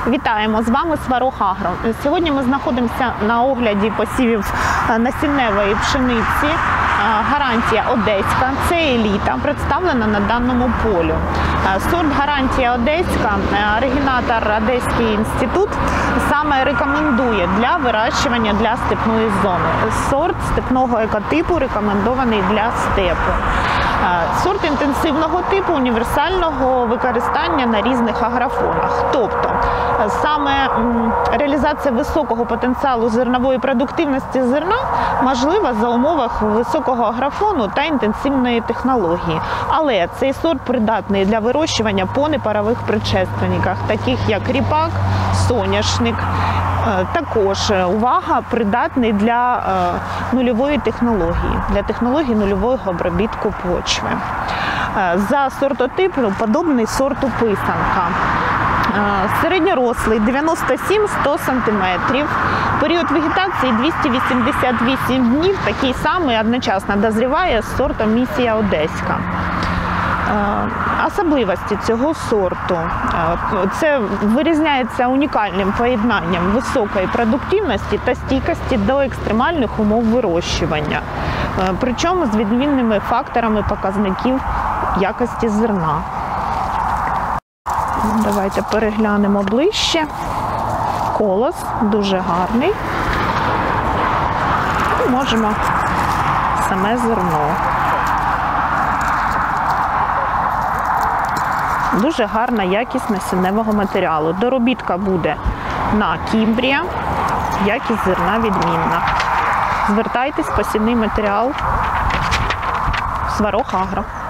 Вітаємо! З вами Сварог Агро. Сьогодні ми знаходимося на огляді посівів насінневої пшениці. Гарантія Одеська, це еліта, представлена на даному полю. Сорт Гарантія Одеська, оригінатор Одеський інститут, саме рекомендує для вирощування для степної зони. Сорт степного екотипу рекомендований для степу. Сорт інтенсивного типу, універсального використання на різних агрофонах. Тобто, саме реалізація високого потенціалу зернової продуктивності зерна можлива за умовах високого агрофону та інтенсивної технології. Але цей сорт придатний для вирощування по непарових предшественниках, таких як ріпак, соняшник. Також, увага, придатний для нульової технології, для технології нульового обробітку почви. За сортотипом подобний сорту писанка. Середньорослий 97-100 см. Період вегетації 288 днів, такий самий одночасно дозріває з сортом Місія Одеська. Особливості цього сорту – це вирізняється унікальним поєднанням високої продуктивності та стійкості до екстремальних умов вирощування, причому з відмінними факторами показників якості зерна. Давайте переглянемо ближче. Колос дуже гарний. Можемо саме зерно. Дуже гарна якість насінневого матеріалу. Доробітка буде на кімбрія, якість зерна відмінна. Звертайтесь, посівний матеріал Сварог Агро.